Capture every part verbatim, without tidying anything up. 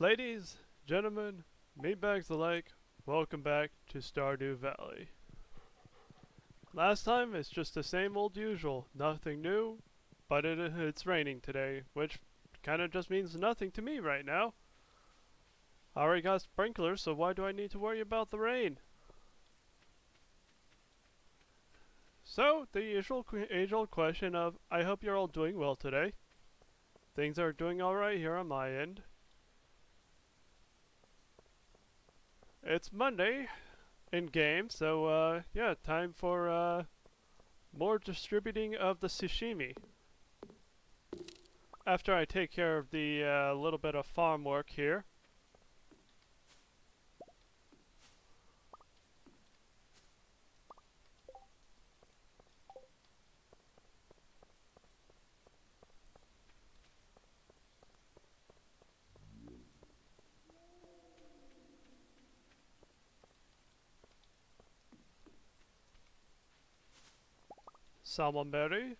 Ladies, gentlemen, meatbags alike, welcome back to Stardew Valley. Last time, it's just the same old usual, nothing new, but it, it's raining today, which kinda just means nothing to me right now. I already got sprinklers, so why do I need to worry about the rain? So, the usual age-old question of, I hope you're all doing well today. Things are doing alright here on my end. It's Monday in game, so uh, yeah, time for uh, more distributing of the sashimi. After I take care of the uh, little bit of farm work here. Salmonberry.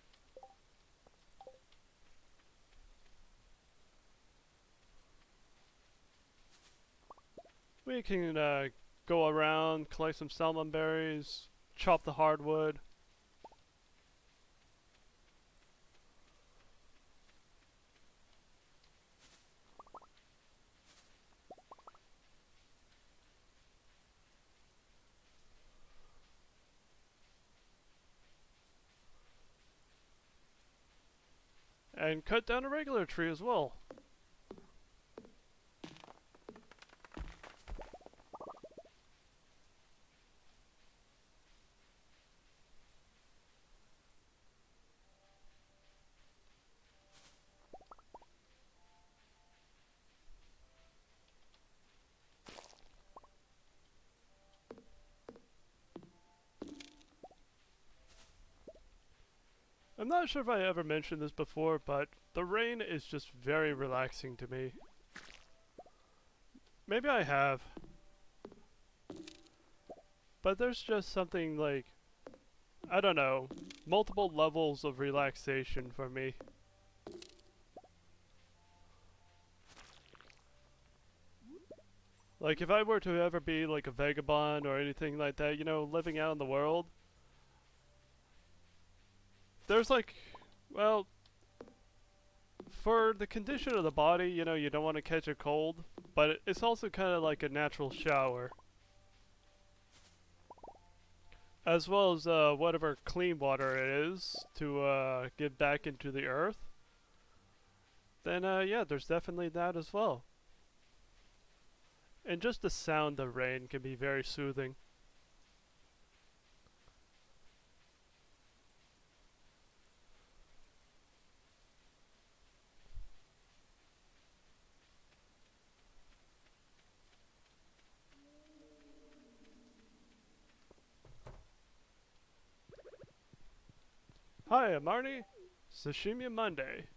We can uh, go around, collect some salmon berries, chop the hardwood. And cut down a regular tree as well. I'm not sure if I ever mentioned this before, but the rain is just very relaxing to me. Maybe I have. But there's just something like, I don't know, multiple levels of relaxation for me. Like if I were to ever be like a vagabond or anything like that, you know, living out in the world, there's like, well, for the condition of the body, you know, you don't want to catch a cold, but it's also kind of like a natural shower. As well as uh, whatever clean water it is to uh, get back into the earth. Then uh, yeah, there's definitely that as well. And just the sound of rain can be very soothing. Hi, I'm Arnie. Sashimi Monday.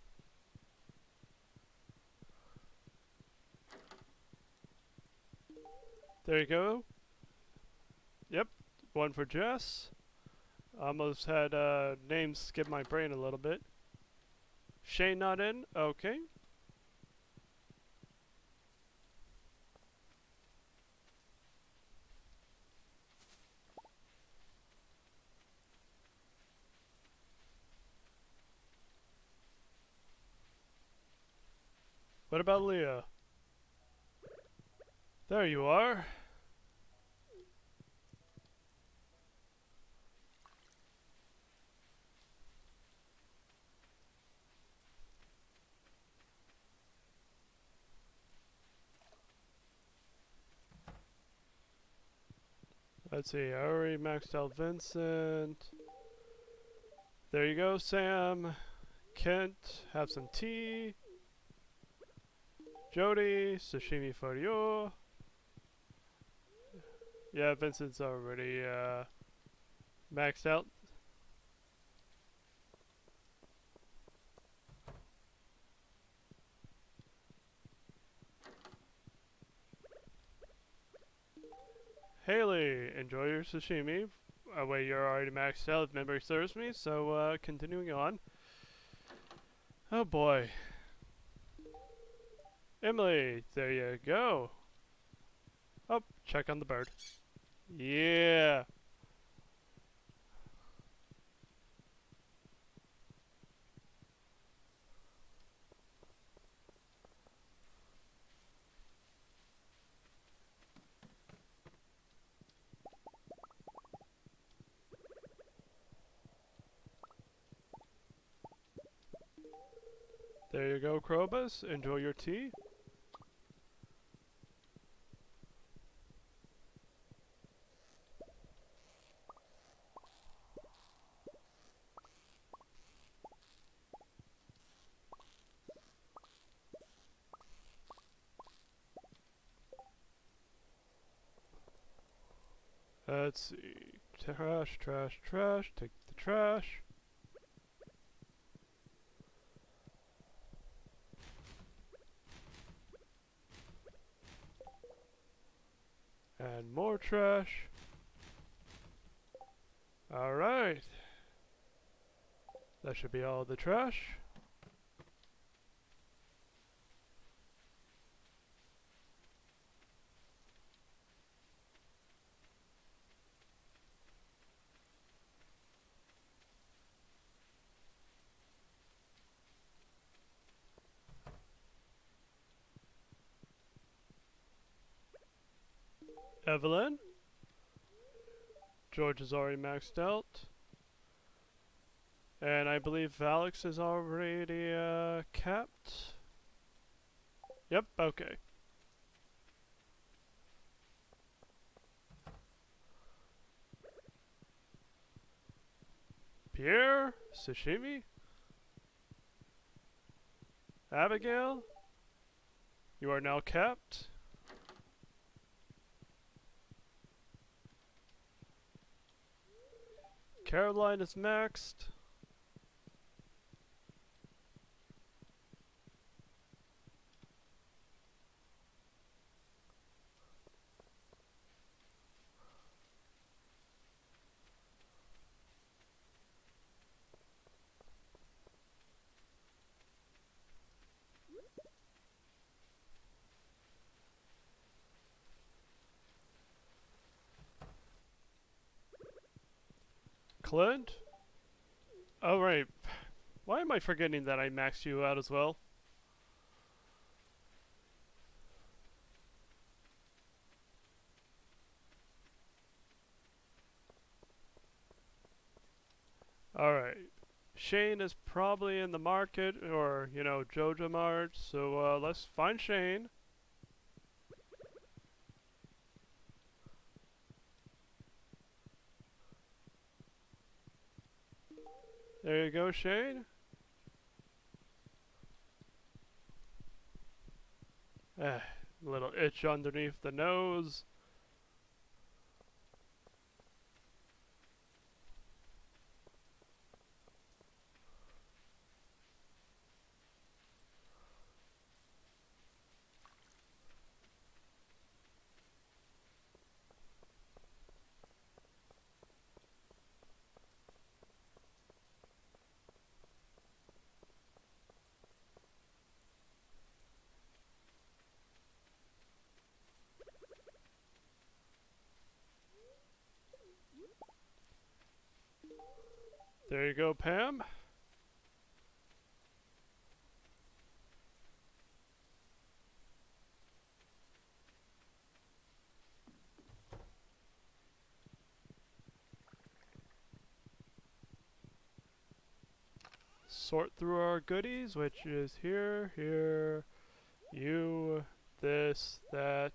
There you go. Yep, one for Jess. Almost had uh, names skip my brain a little bit. Shane not in? Okay. What about Leah? There you are. Let's see, I already maxed out Vincent. There you go, Sam. Kent, have some tea. Jody, sashimi for you. Yeah, Vincent's already uh, maxed out. Haley, enjoy your sashimi. Uh, wait, you're already maxed out if memory serves me, so uh, continuing on. Oh boy. Emily, there you go. Oh, check on the bird. Yeah. There you go, Krobus. Enjoy your tea. Let's see. Trash, trash, trash. Take the trash. And more trash. Alright. That should be all the trash. Evelyn. George is already maxed out. And I believe Alex is already uh, capped. Yep, okay. Pierre? Sashimi? Abigail? You are now capped. Caroline is maxed. Clint? Oh, right. Why am I forgetting that I maxed you out as well? Alright. Shane is probably in the market, or, you know, Jojo Mart, so uh, let's find Shane. There you go, Shane. Eh, little itch underneath the nose. There you go, Pam. Sort through our goodies, which is here, here, you, this, that.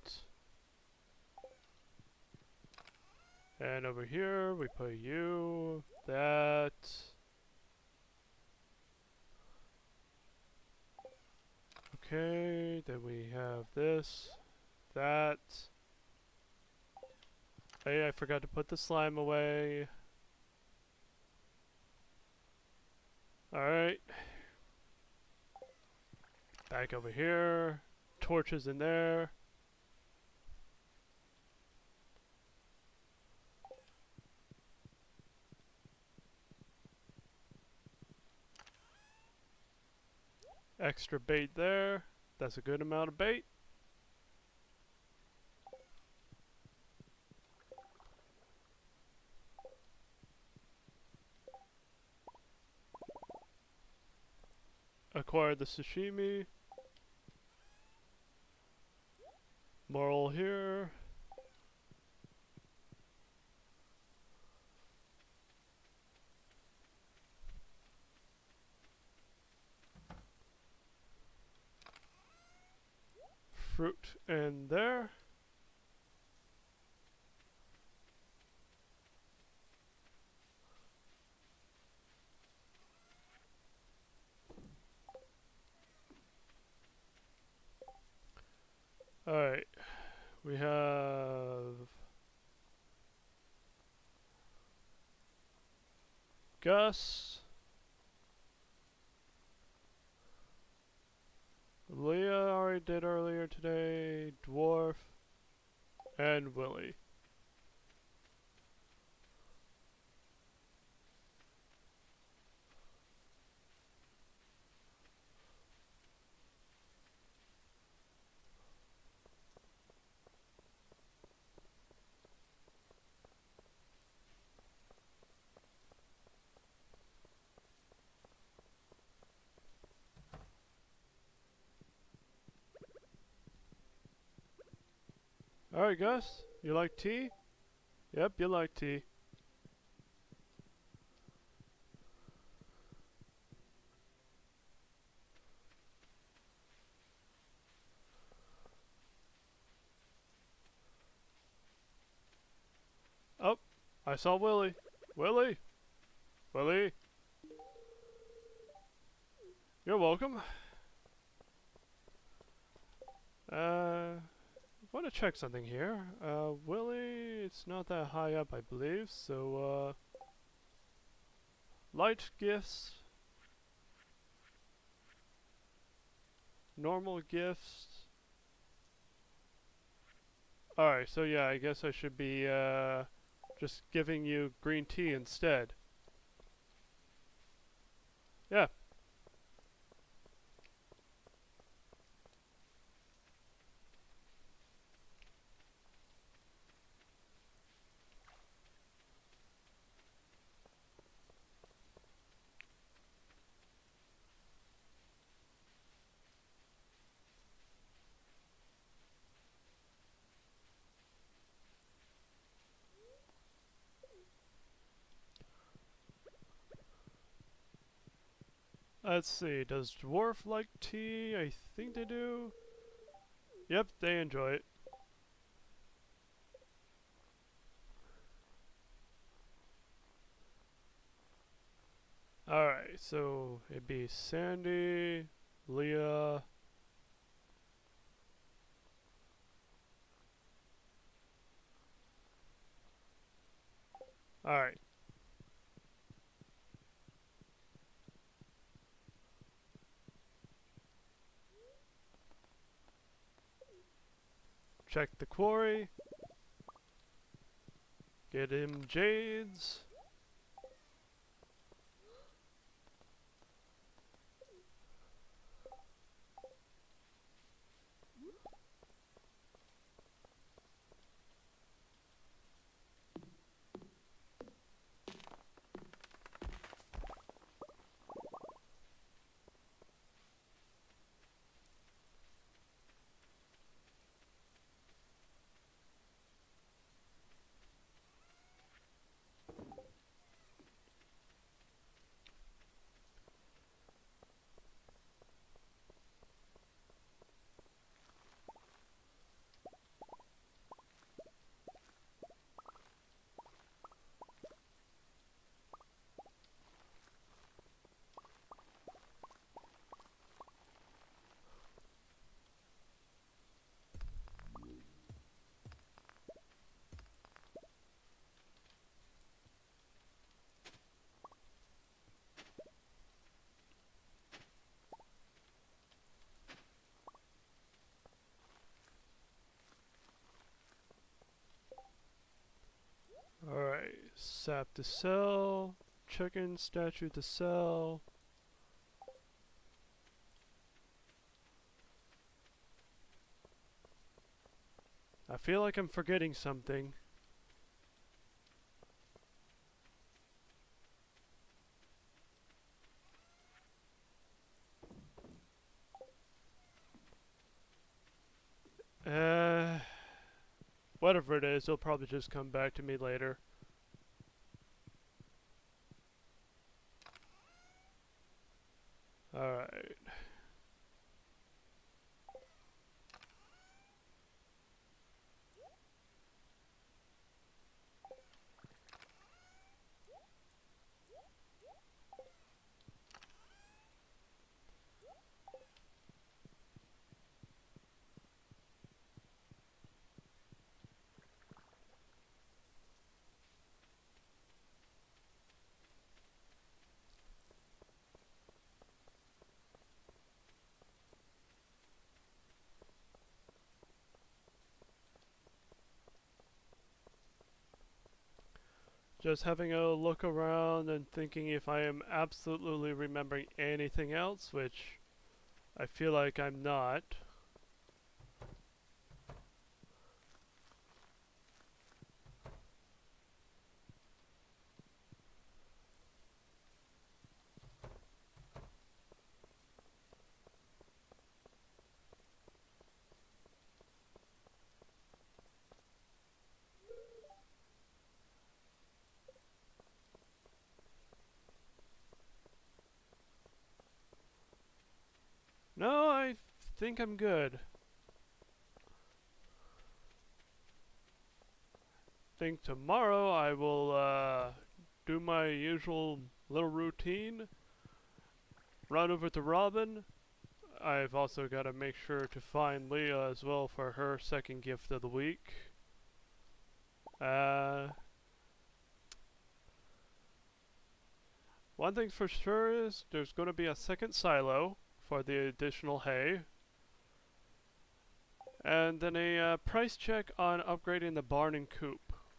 And over here, we put you, that. Okay, then we have this, that. Hey, I forgot to put the slime away. Alright. Back over here. Torches in there. Extra bait there. That's a good amount of bait. Acquired the sashimi. Moral here. Fruit in there. Alright, we have Gus, Leah already did earlier today, Dwarf, and Willie. Alright Gus, you like tea? Yep, you like tea. Oh, I saw Willie. Willie! Willie! You're welcome. Uh, I want to check something here. Uh, Willie, it's not that high up, I believe, so, uh, light gifts, normal gifts. Alright, so yeah, I guess I should be, uh, just giving you green tea instead. Yeah. Let's see, does Dwarf like tea? I think they do. Yep, they enjoy it. Alright, so it'd be Sandy, Leah, alright. Check the quarry. Get him jades. Alright, sap to sell, chicken statue to sell. I feel like I'm forgetting something. Uh, whatever it is, it'll probably just come back to me later. Alright. Just having a look around and thinking if I am absolutely remembering anything else, which I feel like I'm not. No, I think I'm good. Think tomorrow I will uh, do my usual little routine, run over to Robin. I've also got to make sure to find Leah as well for her second gift of the week. Uh, one thing for sure is there's going to be a second silo for the additional hay. And then a uh, price check on upgrading the barn and coop.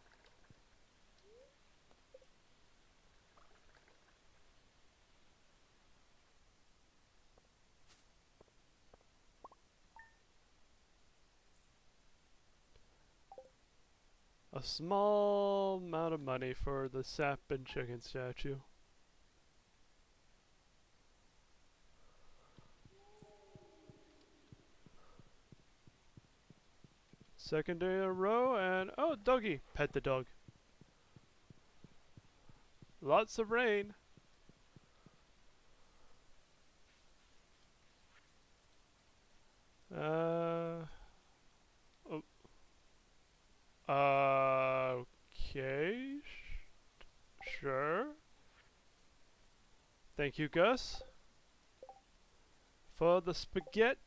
A small amount of money for the sap and chicken statue. Second day in a row, and oh, doggy! Pet the dog. Lots of rain. Uh. Oh. Uh. Okay. Sure. Thank you, Gus. For the spaghetti.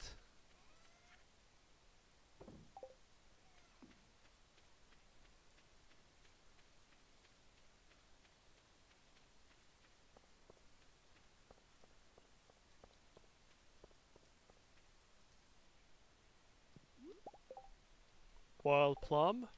Wild plum.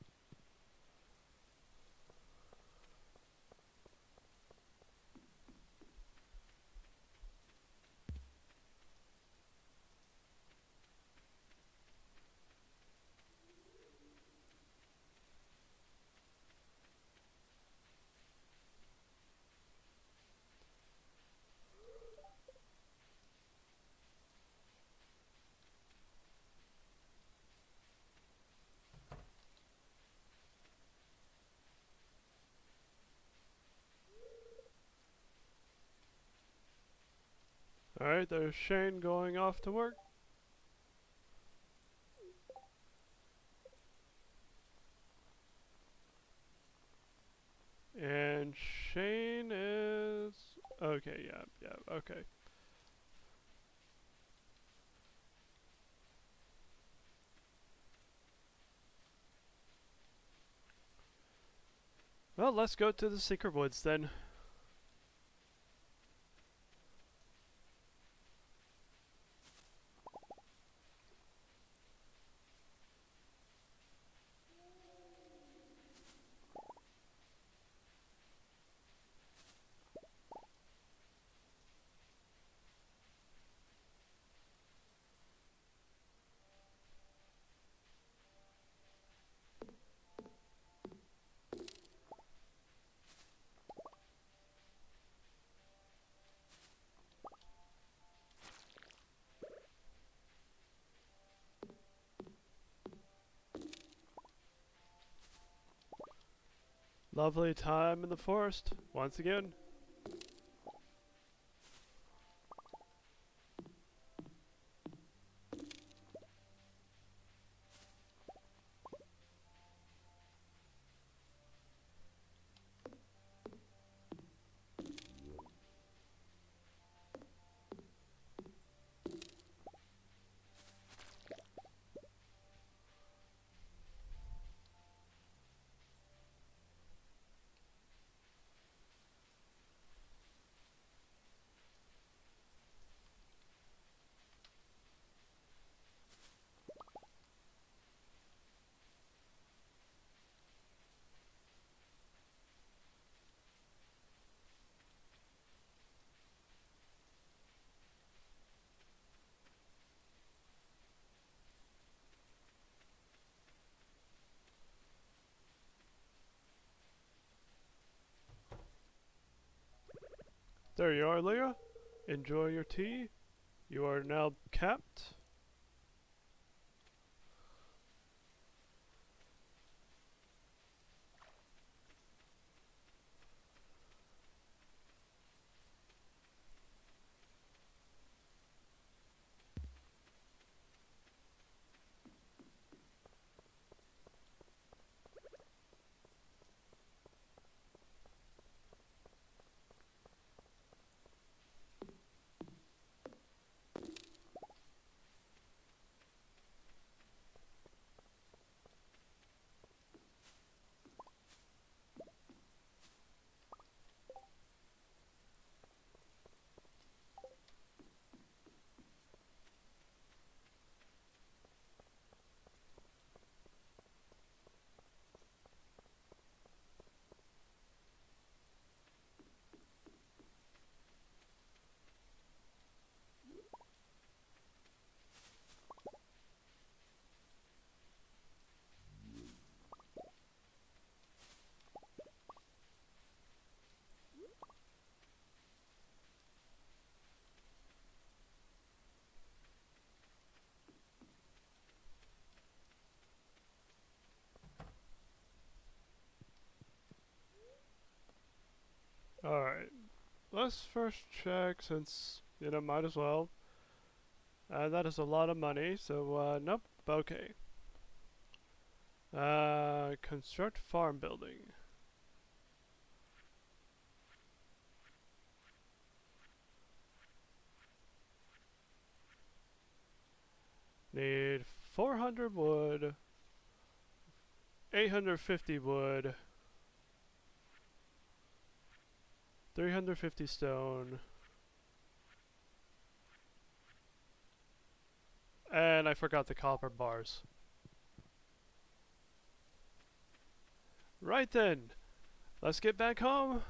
Alright, there's Shane going off to work. And Shane is... Okay, yeah, yeah, okay. Well, let's go to the secret woods then. lovely time in the forest once again. There you are, Leah. Enjoy your tea. You are now capped. Alright. Let's first check since, you know, might as well. Uh, that is a lot of money, so, uh, nope. Okay. Uh, construct farm building. Need four hundred wood, eight hundred fifty wood, three hundred fifty stone, and I forgot the copper bars. Right then, let's get back home.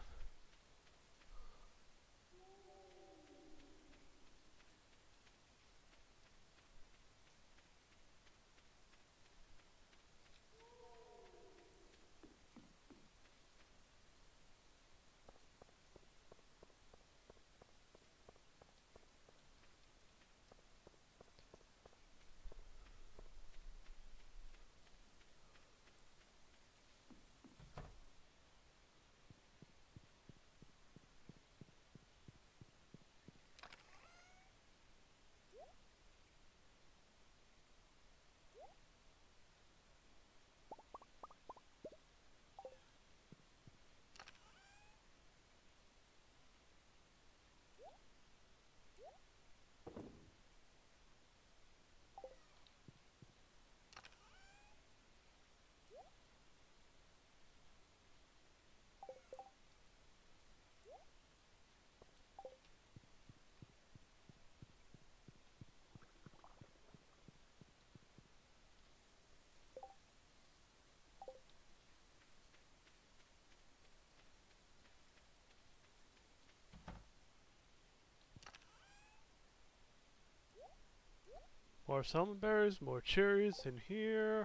More salmon berries, more cherries in here.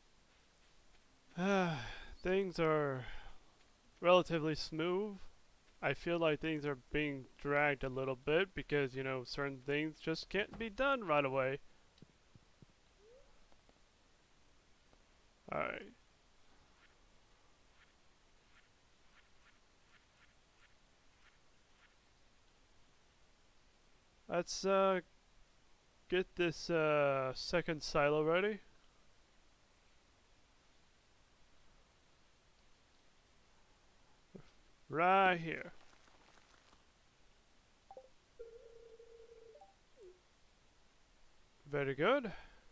Things are relatively smooth. I feel like things are being dragged a little bit because, you know, certain things just can't be done right away. Alright. Let's uh, get this uh, second silo ready. Right here. Very good.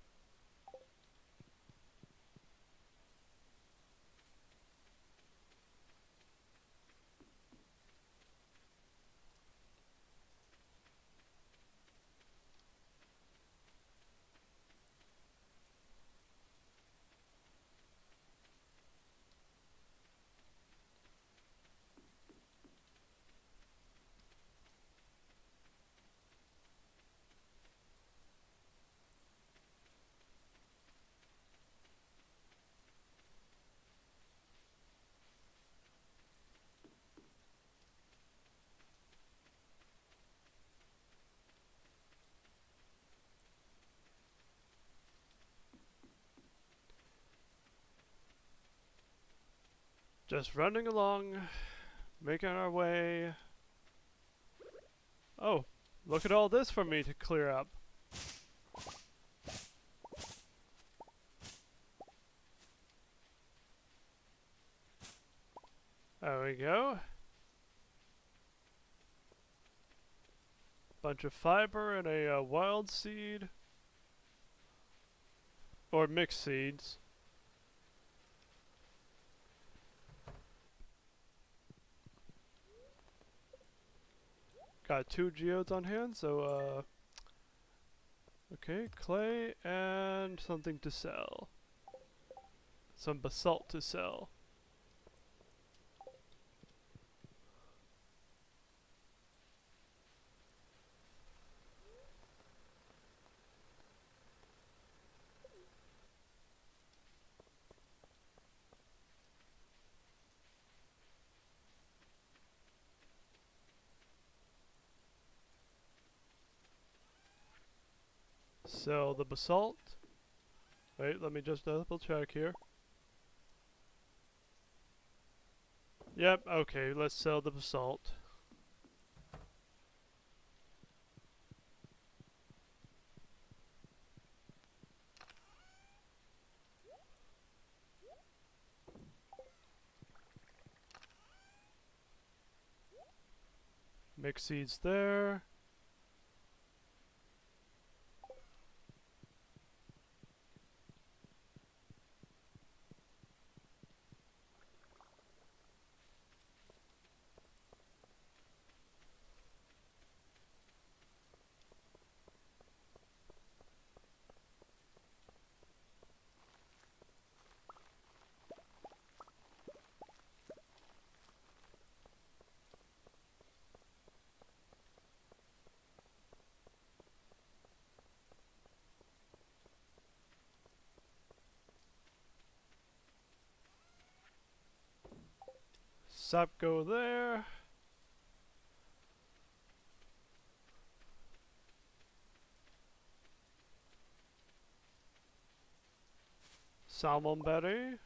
Just running along, making our way. Oh, look at all this for me to clear up. There we go. Bunch of fiber and a uh, wild seed. Or mixed seeds. Got two geodes on hand, so uh... okay, clay and something to sell. Some basalt to sell. Sell the basalt. Wait, let me just double check here. Yep, okay, let's sell the basalt. Mixed seeds there. Sap go there. Salmon berry.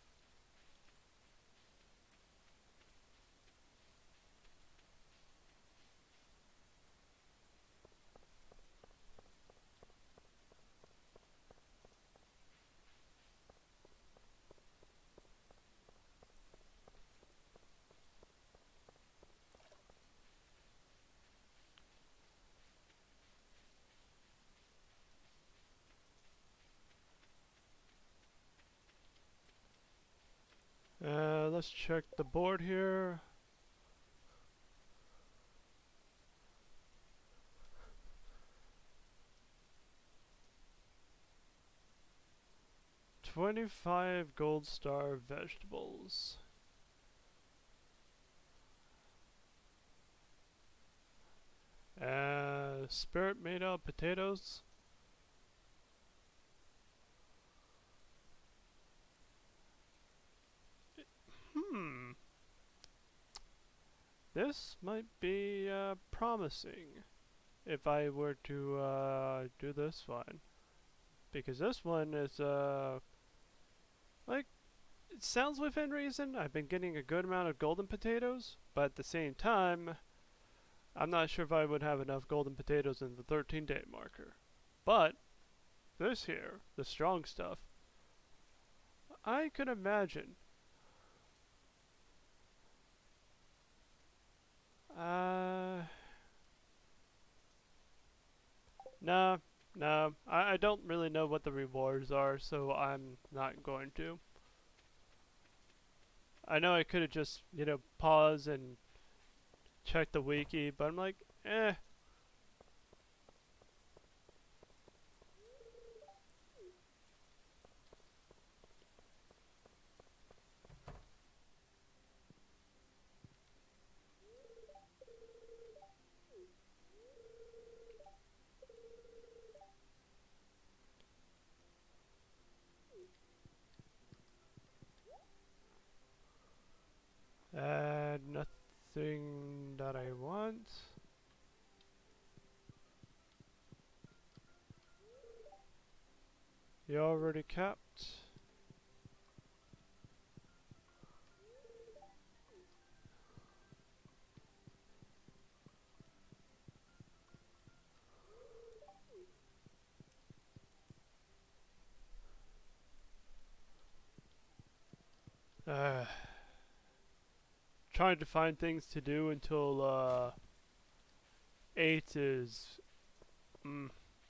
Uh, let's check the board here. Twenty-five gold star vegetables. Uh, spirit made out potatoes. Hmm. this might be uh, promising if I were to uh, do this one. Because this one is, uh, like, it sounds within reason. I've been getting a good amount of golden potatoes, but at the same time, I'm not sure if I would have enough golden potatoes in the thirteen day marker. But, this here, the strong stuff, I could imagine. Uh... Nah, nah, I, I don't really know what the rewards are, so I'm not going to. I know I could have just, you know, paused and checked the wiki, but I'm like, eh. Uh, nothing that I want. You already capped. Uh, trying to find things to do until uh, eight is. Mm.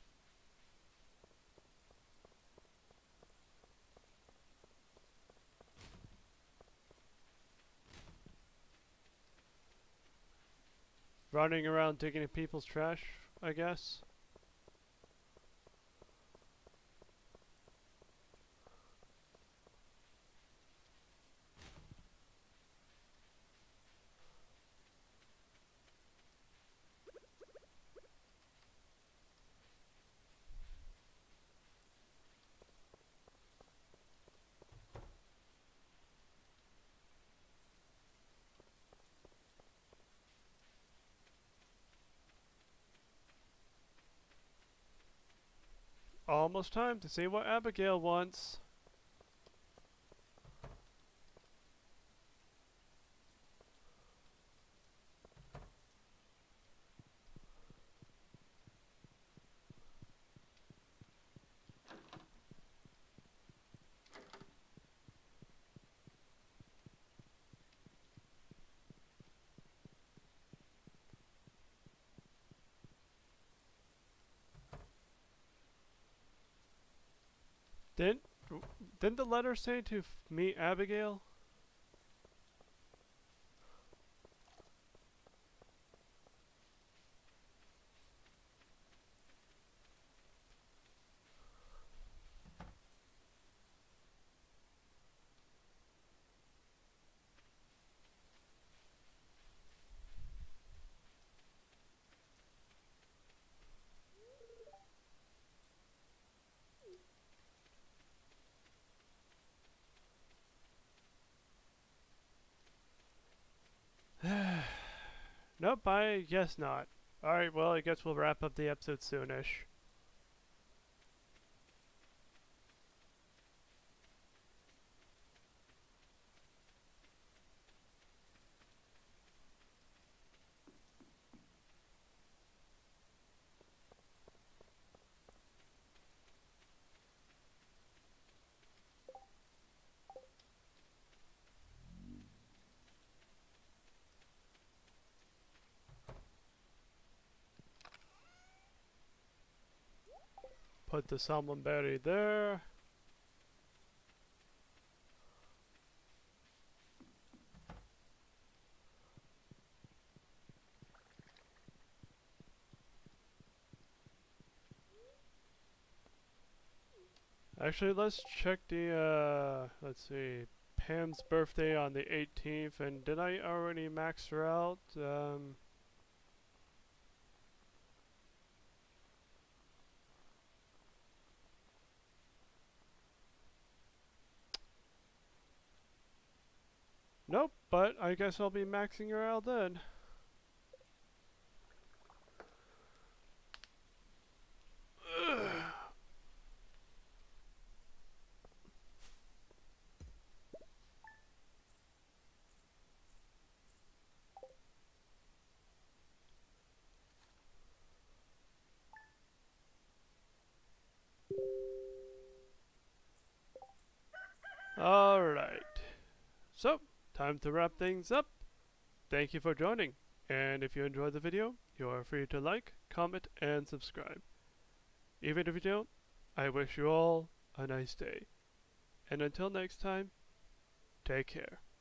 Running around digging in people's trash, I guess. Almost time to see what Abigail wants. Didn't didn't the letter say to f meet Abigail? Nope, I guess not. Alright, well, I guess we'll wrap up the episode soonish. Put the salmon berry there. Actually, let's check the, uh, let's see, Pam's birthday on the eighteenth, and did I already max her out? Um, nope, but I guess I'll be maxing her out then. Alright. So, time to wrap things up. Thank you for joining. And if you enjoyed the video, you are free to like, comment, and subscribe. Even if you don't, I wish you all a nice day. And until next time, take care.